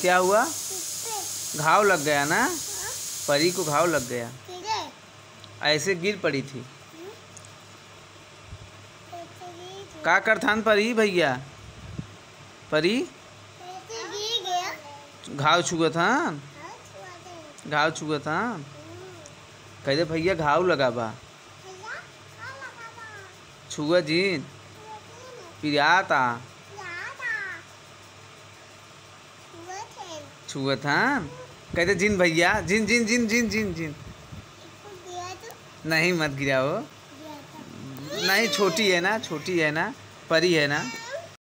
क्या हुआ? घाव लग गया ना? परी को घाव लग गया, ऐसे गिर पड़ी थी। का करथान परी भैया? परी घाव छुआ था, घाव छुआ था। कहते भैया घाव लगा बा, छुआ जीन पिराता छुआ था। कहते जिन भैया, जिन जिन जिन जिन जिन जिन नहीं मत गिराओ, नहीं छोटी है ना, छोटी है ना, परी है ना।